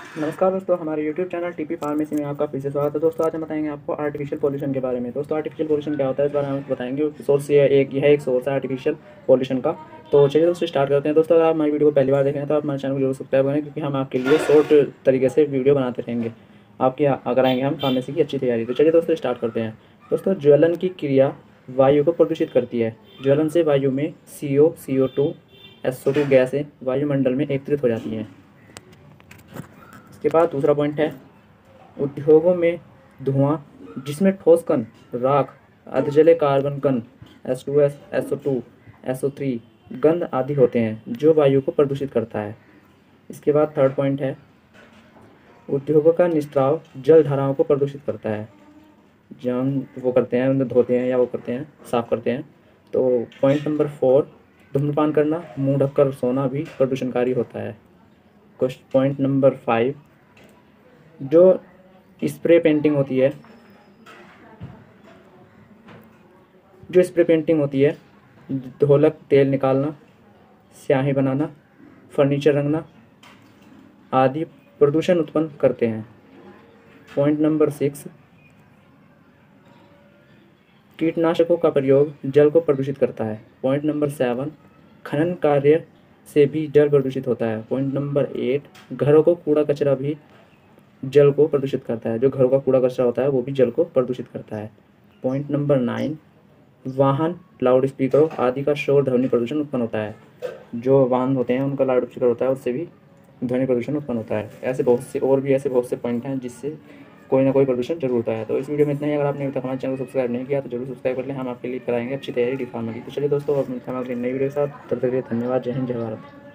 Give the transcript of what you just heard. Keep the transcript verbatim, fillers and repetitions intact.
नमस्कार दोस्तों, हमारे यूट्यूब चैनल टीपी फार्मेसी में आपका फिर से स्वागत है। दोस्तों आज हम बताएंगे आपको आर्टिफिशियल पॉल्यूशन के बारे में। दोस्तों आर्टिफिशियल पॉल्यूशन क्या होता है इस बारे में हम आपको बताएंगे। सोर्स ये एक यह एक सोर्स है आर्टिफिशियल पॉल्यूशन का। तो चलिए दोस्तों स्टार्ट करते हैं। दोस्तों अगर आप हमारी वीडियो को पहली बार देख रहे हैं तो आप हमारे चैनल को जरूर सब्सक्राइब करें, क्योंकि हम आपके लिए शॉर्ट तरीके से वीडियो बनाते रहेंगे। आपकी कराएंगे हम फार्मेसी की अच्छी तैयारी। तो चलिए दोस्तों स्टार्ट करते हैं। दोस्तों ज्वलन की क्रिया वायु को प्रदूषित करती है। ज्वलन से वायु में C O C O two S O two गैसें वायुमंडल में एकत्रित हो जाती हैं। इसके बाद दूसरा पॉइंट है उद्योगों में धुआं, जिसमें ठोस कण, राख, अर्धजले कार्बन कण, S two S, S O two, S O three, गंध आदि होते हैं, जो वायु को प्रदूषित करता है। इसके बाद थर्ड पॉइंट है उद्योगों का निस्त्राव जल धाराओं को प्रदूषित करता है। जब हम वो करते हैं, उन्हें धोते हैं या वो करते हैं, साफ करते हैं। तो पॉइंट नंबर फोर, धूम्रपान करना, मुंह ढककर सोना भी प्रदूषणकारी होता है। क्वेश्चन पॉइंट नंबर फाइव, जो स्प्रे पेंटिंग होती है जो स्प्रे पेंटिंग होती है ढोलक तेल निकालना, स्याही बनाना, फर्नीचर रंगना आदि प्रदूषण उत्पन्न करते हैं। पॉइंट नंबर सिक्स, कीटनाशकों का प्रयोग जल को प्रदूषित करता है। पॉइंट नंबर सेवन, खनन कार्य से भी जल प्रदूषित होता है। पॉइंट नंबर एट, घरों को कूड़ा कचरा भी जल को प्रदूषित करता है। जो घरों का कूड़ा कचरा होता है वो भी जल को प्रदूषित करता है। पॉइंट नंबर नाइन, वाहन, लाउड स्पीकरों आदि का शोर ध्वनि प्रदूषण उत्पन्न होता है। जो वाहन होते हैं उनका लाउड स्पीकर होता है, उससे भी ध्वनि प्रदूषण उत्पन्न होता है। ऐसे बहुत से और भी ऐसे बहुत से पॉइंट हैं जिससे कोई ना कोई प्रदूषण जरूर होता है। तो इस वीडियो में इतना ही। अगर आपने अभी तक हमारे चैनल को सब्सक्राइब नहीं किया तो जरूर सब्सक्राइब कर लें। हम आपके लिए कराएंगे अच्छी तैयारी डी फार्मा की। तो चलिए दोस्तों अब मिलते हैं अगली नई वीडियो के साथ। तब तक के लिए धन्यवाद। जय हिंद, जय भारत।